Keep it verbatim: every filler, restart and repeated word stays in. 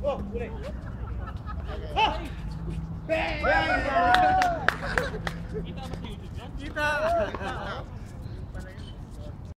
Oh, huli. Bang! Kita ba sa YouTube yan? Kita!